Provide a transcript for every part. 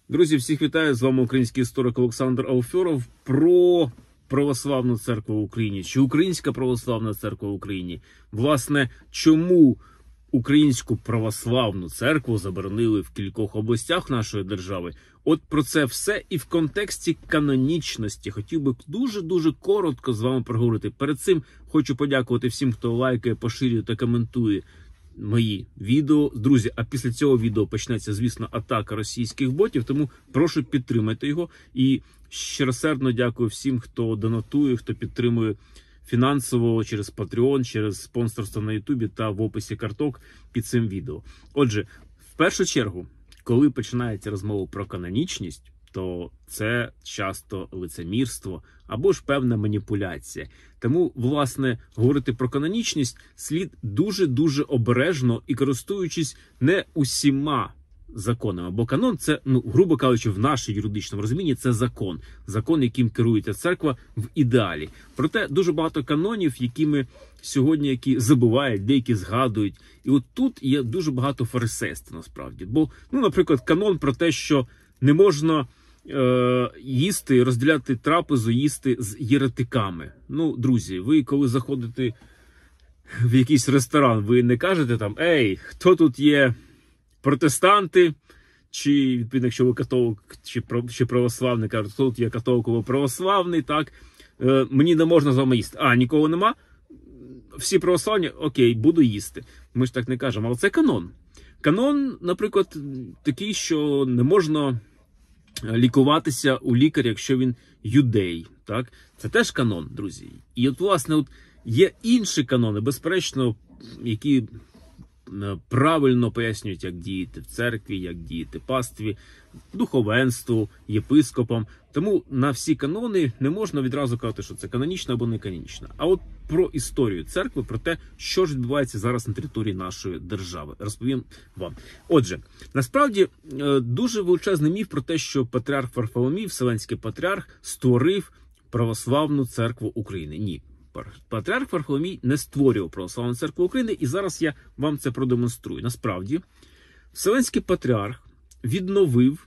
Друзі, всіх вітаю! З вами український історик Олександр Алфьоров. Про православну церкву в Україні. Чи Українська православна церква в Україні? Власне, чому Українську православну церкву заборонили в кількох областях нашої держави? От про це все і в контексті канонічності. Хотів би дуже-дуже коротко з вами проговорити. Перед цим хочу подякувати всім, хто лайкає, поширює та коментує мої відео. Друзі, а після цього відео почнеться, звісно, атака російських ботів, тому прошу підтримати його. І щиросердно дякую всім, хто донатує, хто підтримує фінансово через Patreon, через спонсорство на Ютубі та в описі карток під цим відео. Отже, в першу чергу, коли починається розмова про канонічність, то це часто лицемірство або ж певна маніпуляція. Тому, власне, говорити про канонічність слід дуже-дуже обережно і користуючись не усіма законами. Бо канон – це, грубо кажучи, в нашому юридичному розумінні це закон. Закон, яким керується церква в ідеалі. Проте дуже багато канонів, якими сьогодні які забувають, деякі згадують. І от тут є дуже багато фарисейства насправді. Бо, наприклад, канон про те, що не можна їсти, розділяти трапезу, їсти з єретиками. Друзі, ви коли заходите в якийсь ресторан, ви не кажете там: «Ей, хто тут є протестанти?» Чи, відповідно, якщо ви католик чи православний, кажуть, хто тут є католик або православний, так? Мені не можна з вами їсти. Нікого нема? Всі православні? Окей, буду їсти. Ми ж так не кажемо, але це канон. Канон, наприклад, такий, що не можна лікуватися у лікаря, якщо він юдей. Так? Це теж канон, друзі. І от, власне, є інші канони, безперечно, які правильно пояснюють, як діяти в церкві, як діяти пастві, духовенству, єпископам. Тому на всі канони не можна відразу казати, що це канонічно або не канонічно. А от про історію церкви, про те, що ж відбувається зараз на території нашої держави, розповім вам. Отже, насправді дуже величезний міф про те, що патріарх Варфоломій, Вселенський патріарх, створив православну церкву України. Ні. Патріарх Варфоломій не створював православну церкву України, і зараз я вам це продемонструю. Насправді, Вселенський патріарх відновив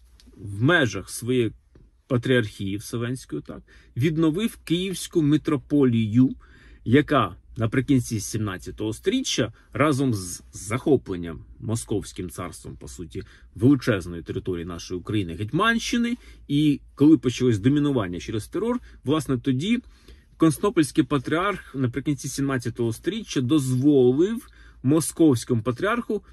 в межах своєї патріархії Вселенської, відновив Київську митрополію, яка наприкінці 17 століття разом з захопленням Московським царством, по суті, величезної території нашої України, Гетьманщини, і коли почалось домінування через терор, власне, тоді Константинопольський патріарх наприкінці 17 століття дозволив Московському патріарху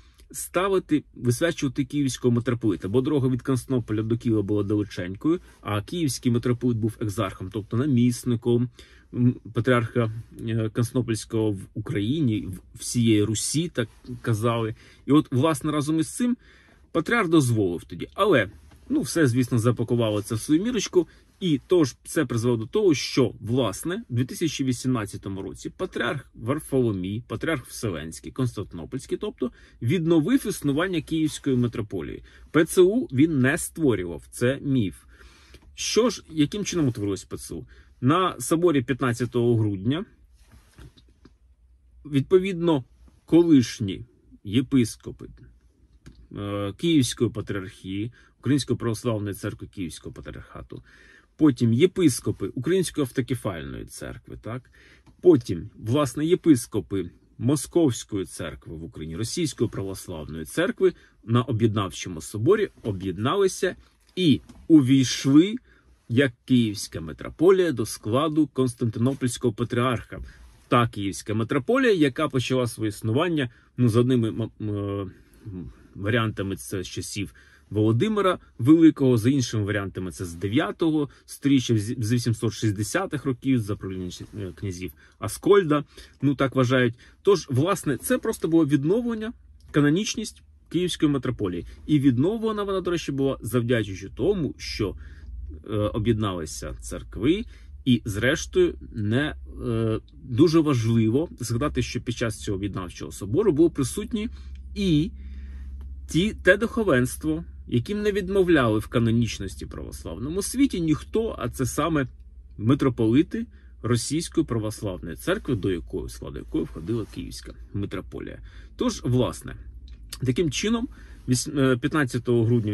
висвячувати Київського митрополита, бо дорога від Константинополя до Києва була далеченькою, а Київський митрополит був екзархом, тобто намісником патріарха Константинопольського в Україні, всієї Русі, так казали. І от, власне, разом із цим патріарх дозволив тоді. Але, все, звісно, запакувало це в свою мірочку. І тож це призвело до того, що, власне, в 2018 році патріарх Варфоломій, патріарх Вселенський, Константинопольський, тобто, відновив існування Київської митрополії. ПЦУ він не створював, це міф. Що ж, яким чином утворилось ПЦУ? На соборі 15 грудня, відповідно, колишні єпископи Київської патріархії, Української православної церкви Київського патріархату, потім єпископи Української автокефальної церкви, потім, власне, єпископи Московської церкви в Україні, Російської православної церкви на об'єднавчому соборі об'єдналися і увійшли, як Київська митрополія, до складу Константинопольського патріарха. Та Київська митрополія, яка почала своє існування, за одними варіантами це з часів Володимира Великого, за іншими варіантами це з 9-го сторіччя, з 860-х років, за правління князів Аскольда, так вважають. Тож, власне, це просто було відновлення, канонічність Київської митрополії. І відновлена вона, до речі, була завдячуючи тому, що об'єдналися церкви, і, зрештою, дуже важливо згадати, що під час цього об'єднавчого собору було присутні і те духовенство, яким не відмовляли в канонічності православному світі ніхто, а це саме митрополити Російської православної церкви, до складу якої входила Київська митрополія. Тож, власне, таким чином 15 грудня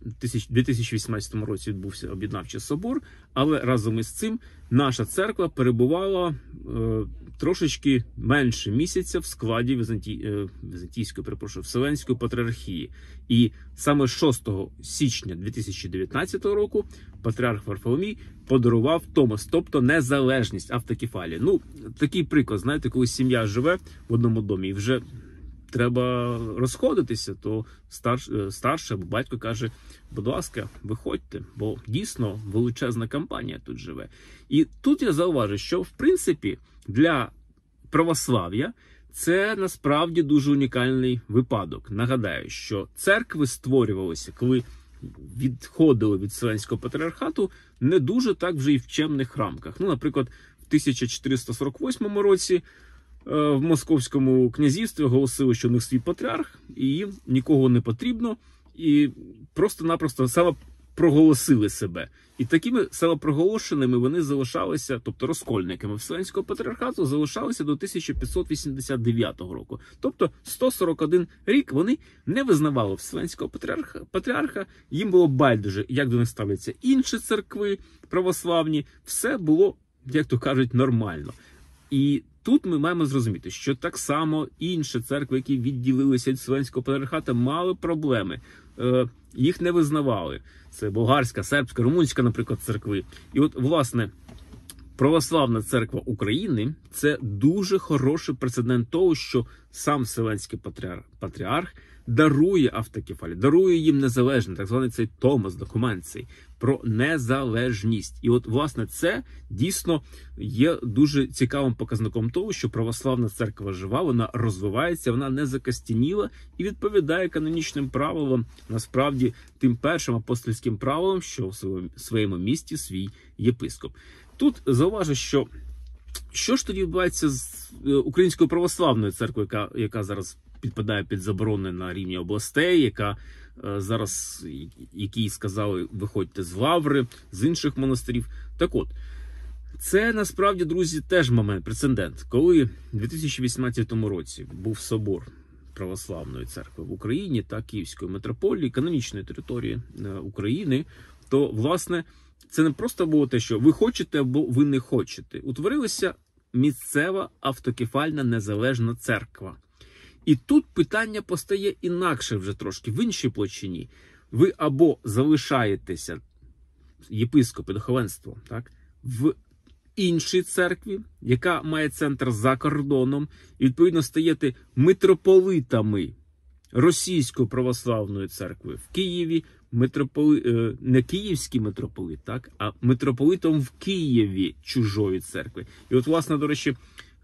2018 році відбувся об'єднавчий собор, але разом із цим наша церква перебувала трошечки менше місяця в складі Вселенської патріархії. І саме 6 січня 2019 року патріарх Варфоломій подарував Томос, тобто незалежність, автокефалія. Ну, такий приклад, знаєте, коли сім'я живе в одному домі і вже треба розходитися, то старший або батько каже, будь ласка, виходьте, бо дійсно величезна компанія тут живе. І тут я зауважу, що в принципі для православ'я це насправді дуже унікальний випадок. Нагадаю, що церкви створювалися, коли відходили від Вселенського патріархату, не дуже так вже і в чемних рамках. Ну, наприклад, в 1448 році в Московському князівстві оголосили, що в них свій патріарх, і їм нікого не потрібно, і просто-напросто самопроголосили себе. І такими самопроголошеними вони залишалися, тобто розкольниками Вселенського патріархату, залишалися до 1589 року. Тобто 141 рік вони не визнавали Вселенського патріарха, їм було байдуже, як до них ставляться інші церкви православні, все було, як то кажуть, нормально. І тут ми маємо зрозуміти, що так само інші церкви, які відділилися від Вселенського патріархату, мали проблеми. Їх не визнавали. Це болгарська, сербська, румунська, наприклад, церкви. І от, власне, Православна церква України – це дуже хороший прецедент того, що сам Вселенський патріарх дарує автокефалію, дарує їм незалежність, так званий цей Томос, документ цей, про незалежність. І от, власне, це дійсно є дуже цікавим показником того, що православна церква жива, вона розвивається, вона не закостяніла і відповідає канонічним правилам, насправді, тим першим апостольським правилам, що в своєму місті свій єпископ. Тут зауважу, що ж тоді відбувається з Українською православною церквою, яка зараз підпадає під заборони на рівні областей, яка зараз, які сказали, виходьте з Лаври, з інших монастирів. Так от, це насправді, друзі, теж момент, прецедент. Коли в 2018 році був собор Православної церкви в Україні та Київської митрополії, канонічної території України, то, власне, це не просто було те, що ви хочете або ви не хочете. Утворилася місцева автокефальна незалежна церква. І тут питання постає інакше вже трошки, в іншій площині. Ви або залишаєтеся, єпископи, духовенство, так, в іншій церкві, яка має центр за кордоном, і, відповідно, стаєте митрополитами Російської православної церкви в Києві, не київський митрополит, так, а митрополитом в Києві чужої церкви. І от, власне, до речі,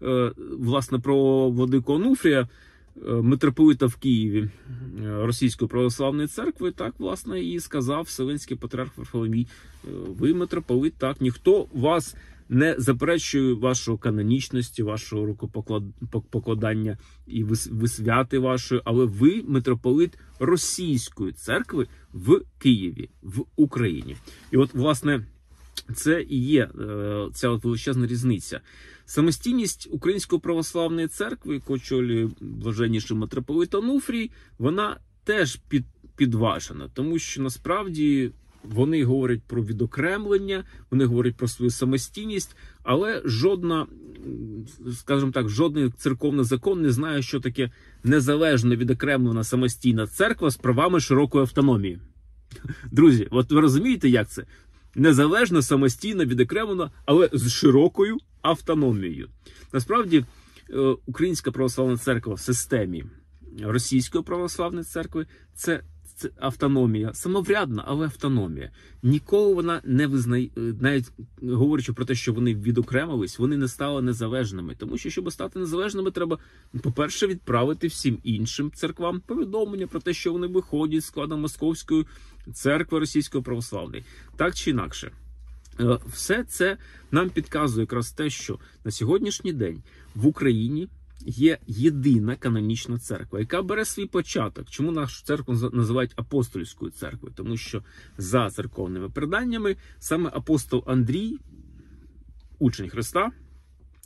про владику Онуфрія, митрополита в Києві Російської православної церкви, так, власне, і сказав Вселенський патріарх Варфоломій: ви митрополит, так, ніхто вас не заперечує вашої канонічності, вашого рукопокладання і висвяти вашої, але ви митрополит Російської церкви в Києві, в Україні. І от, власне, це і є ця от величезна різниця. Самостійність Української православної церкви, яку очолює блаженніший митрополит Онуфрій, вона теж підважена, тому що насправді вони говорять про відокремлення, вони говорять про свою самостійність, але жодна, скажімо так, жодний церковний закон не знає, що таке незалежно відокремлена самостійна церква з правами широкої автономії. Друзі, от ви розумієте, як це? Незалежно, самостійно, відокремлено, але з широкою автономією. Насправді, Українська православна церква в системі Російської православної церкви – це автономія, самоврядна, але автономія. Ніколи вона не визнає, навіть говорячи про те, що вони відокремились, вони не стали незалежними. Тому що, щоб стати незалежними, треба, по-перше, відправити всім іншим церквам повідомлення про те, що вони виходять з складу Московської церкви Російської православної. Так чи інакше. Все це нам підказує якраз те, що на сьогоднішній день в Україні є єдина канонічна церква, яка бере свій початок. Чому нашу церкву називають апостольською церквою? Тому що за церковними преданнями саме апостол Андрій, учень Христа,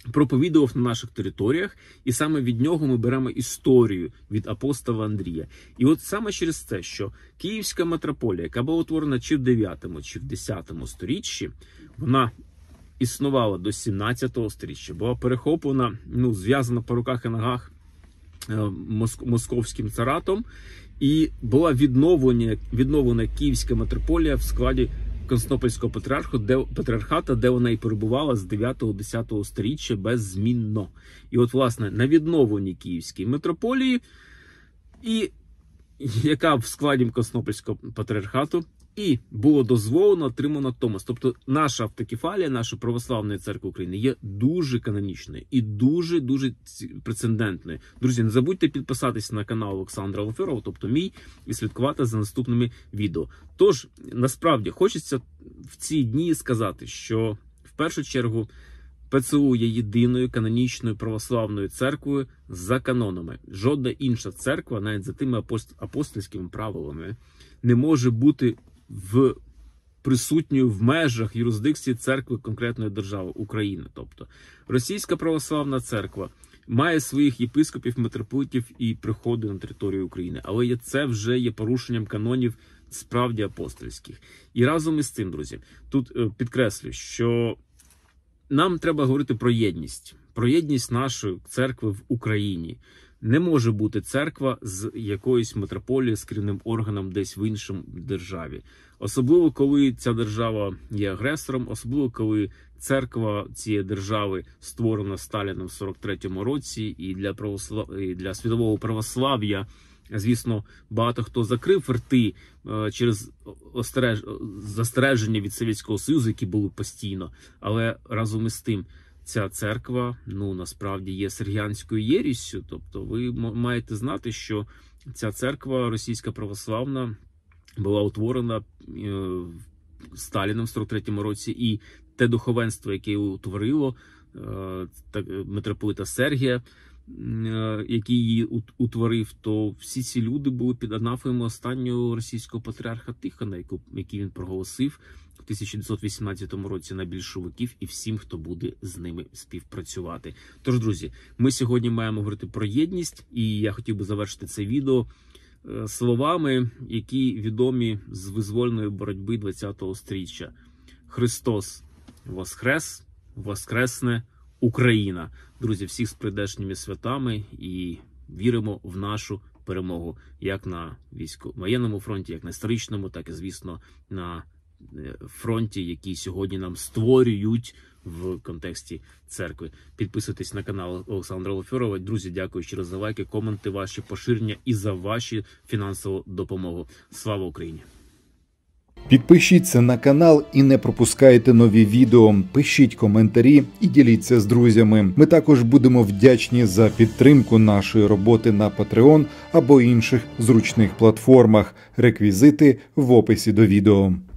проповідував на наших територіях, і саме від нього ми беремо історію від апостола Андрія. І от саме через те, що Київська митрополія, яка була утворена чи в 9, чи в 10 сторіччі, вона існувала до 17 сторіччя, була перехоплена, зв'язана по руках і ногах московським царатом, і була відновлена Київська митрополія в складі Константинопольського патріархату, де вона і перебувала з 9-10 сторіччя беззмінно. І от, власне, на відновленні Київської митрополії, і яка в складі Константинопольського патріархату, і було дозволено, отримано Томос. Тобто наша автокефалія, наша православної церкви України є дуже канонічною і дуже-дуже прецедентною. Друзі, не забудьте підписатися на канал Олександра Алферова, тобто мій, і слідкувати за наступними відео. Тож, насправді, хочеться в ці дні сказати, що в першу чергу ПЦУ є єдиною канонічною православною церквою за канонами. Жодна інша церква, навіть за тими апостольськими правилами, не може бути присутньою в межах юрисдикції церкви конкретної держави України. Тобто Російська православна церква має своїх єпископів, митрополитів і приходить на територію України. Але це вже є порушенням канонів справді апостольських. І разом із цим, друзі, тут підкреслю, що нам треба говорити про єдність нашої церкви в Україні. Не може бути церква з якоюсь митрополією, з керівним органом десь в іншому державі. Особливо, коли ця держава є агресором, особливо, коли церква цієї держави створена Сталіном в 43-му році, і для світового православ'я, звісно, багато хто закрив рти через застереження від Совєтського Союзу, які були постійно. Але разом із тим, ця церква, насправді є сергіанською єріссю. Тобто ви маєте знати, що ця церква російська православна була утворена Сталіном в 43-му році, і те духовенство, яке її утворило, митрополита Сергія, який її утворив, то всі ці люди були під анафемою останнього російського патріарха Тихона, який він проголосив в 1918 році на більшовиків і всім, хто буде з ними співпрацювати. Тож, друзі, ми сьогодні маємо говорити про єдність, і я хотів би завершити це відео словами, які відомі з визвольної боротьби 20-го сторіччя. Христос воскрес, воскресне Україна. Друзі, всіх з прийдешніми святами, і віримо в нашу перемогу, як на воєнному фронті, як на історичному, так і, звісно, на фронті, який сьогодні нам створюють в контексті церкви. Підписуйтесь на канал Олександра Алферова. Друзі, дякую щиро за лайки, коменти ваші, поширення і за вашу фінансову допомогу. Слава Україні! Підпишіться на канал і не пропускайте нові відео, пишіть коментарі і діліться з друзями. Ми також будемо вдячні за підтримку нашої роботи на Patreon або інших зручних платформах. Реквізити в описі до відео.